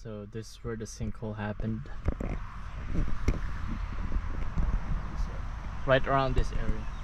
So this is where the sinkhole happened. Right around this area.